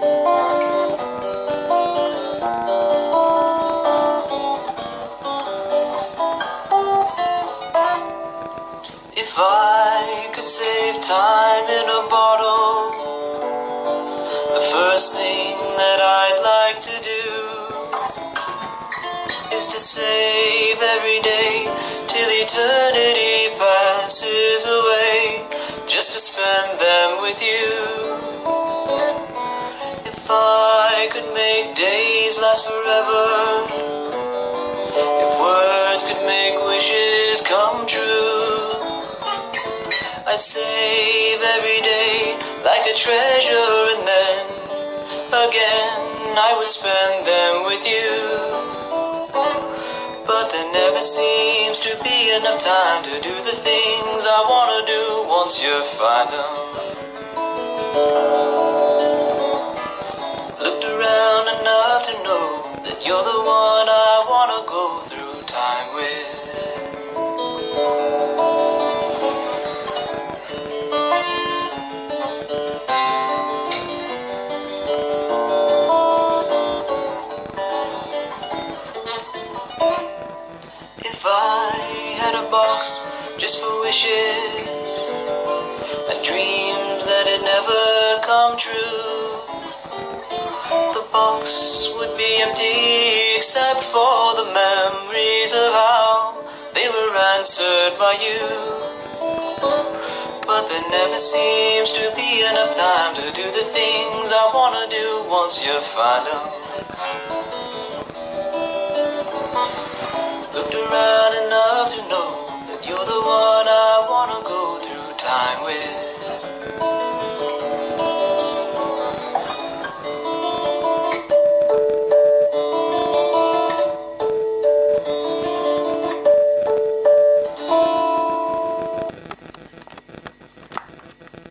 If I could save time in a bottle, the first thing that I'd like to do is to save every day till eternity passes away, just to spend them with you. If I could make days last forever, if words could make wishes come true, I'd save every day like a treasure, and then again I would spend them with you. But there never seems to be enough time to do the things I wanna do once you find them. Looked around enough to know that you're the one I wanna go through time with. If I had a box just for wishes and dreams that had never come true, the box would be empty except for the memories of how they were answered by you. But there never seems to be enough time to do the things I wanna do once you find them. Looked around